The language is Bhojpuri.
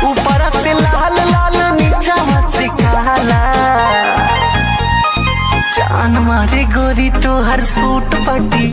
ऊपर से लाल लाल नीचा से काला। जान मारे गोरी तो हर सूट पटी।